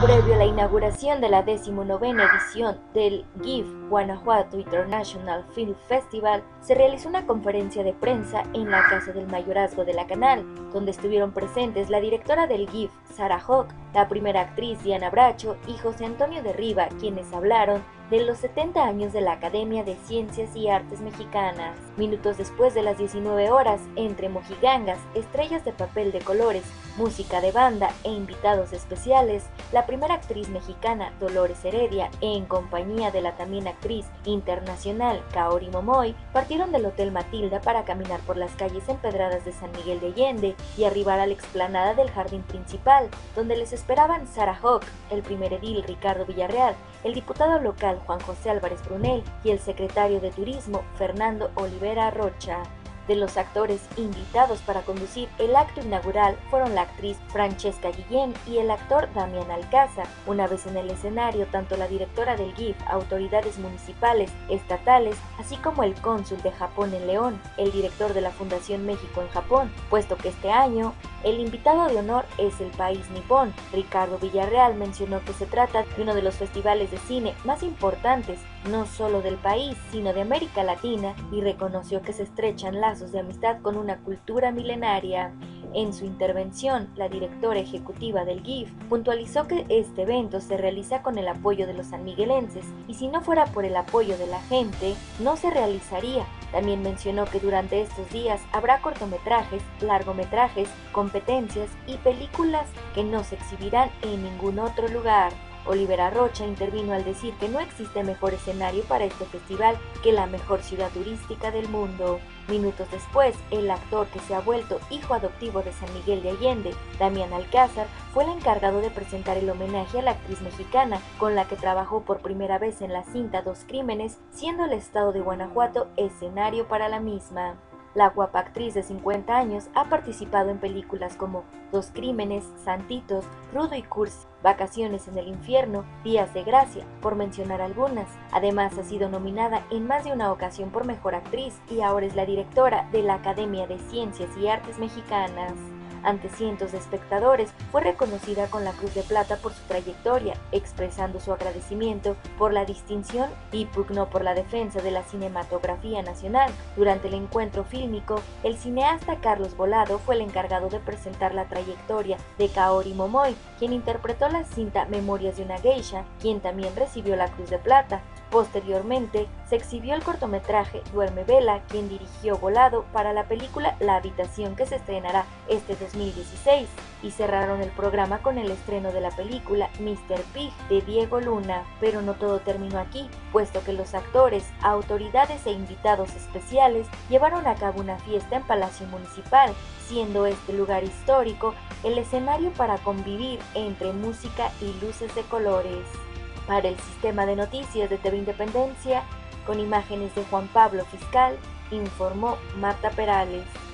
Previo a la inauguración de la 19ª edición del GIF Guanajuato International Film Festival, se realizó una conferencia de prensa en la Casa del Mayorazgo de la Canal, donde estuvieron presentes la directora del GIF, Sara Hawk, la primera actriz Diana Bracho y José Antonio de Riva, quienes hablaron de los 70 años de la Academia de Ciencias y Artes Mexicanas. Minutos después de las 19 horas, entre mojigangas, estrellas de papel de colores, música de banda e invitados especiales, la primera actriz mexicana, Dolores Heredia, en compañía de la también actriz internacional Kaori Momoy, partieron del Hotel Matilda para caminar por las calles empedradas de San Miguel de Allende y arribar a la explanada del jardín principal, donde les esperaban Sara Hawk, el primer edil Ricardo Villarreal, el diputado local Juan José Álvarez Brunel y el secretario de Turismo Fernando Olivera Rocha. De los actores invitados para conducir el acto inaugural fueron la actriz Francesca Guillén y el actor Damián Alcázar. Una vez en el escenario, tanto la directora del GIF, autoridades municipales, estatales, así como el cónsul de Japón en León, el director de la Fundación México en Japón, puesto que este año el invitado de honor es el país nipón. Ricardo Villarreal mencionó que se trata de uno de los festivales de cine más importantes, no solo del país, sino de América Latina, y reconoció que se estrechan lazos de amistad con una cultura milenaria. En su intervención, la directora ejecutiva del GIF puntualizó que este evento se realiza con el apoyo de los sanmiguelenses y si no fuera por el apoyo de la gente, no se realizaría. También mencionó que durante estos días habrá cortometrajes, largometrajes, competencias y películas que no se exhibirán en ningún otro lugar. Olivera Rocha intervino al decir que no existe mejor escenario para este festival que la mejor ciudad turística del mundo. Minutos después, el actor que se ha vuelto hijo adoptivo de San Miguel de Allende, Damián Alcázar, fue el encargado de presentar el homenaje a la actriz mexicana, con la que trabajó por primera vez en la cinta Dos Crímenes, siendo el estado de Guanajuato escenario para la misma. La guapa actriz de 50 años ha participado en películas como Dos Crímenes, Santitos, Rudo y Cursi, Vacaciones en el Infierno, Días de Gracia, por mencionar algunas. Además, ha sido nominada en más de una ocasión por Mejor Actriz y ahora es la directora de la Academia de Ciencias y Artes Mexicanas. Ante cientos de espectadores, fue reconocida con la Cruz de Plata por su trayectoria, expresando su agradecimiento por la distinción y pugnó por la defensa de la cinematografía nacional. Durante el encuentro fílmico, el cineasta Carlos Volado fue el encargado de presentar la trayectoria de Kaori Momoy, quien interpretó la cinta Memorias de una Geisha, quien también recibió la Cruz de Plata. Posteriormente, se exhibió el cortometraje Duerme Vela, quien dirigió Volado para la película La Habitación, que se estrenará este 2016, y cerraron el programa con el estreno de la película Mr. Pig de Diego Luna. Pero no todo terminó aquí, puesto que los actores, autoridades e invitados especiales llevaron a cabo una fiesta en Palacio Municipal, siendo este lugar histórico el escenario para convivir entre música y luces de colores. Para el Sistema de Noticias de TV Independencia, con imágenes de Juan Pablo Fiscal, informó Marta Perales.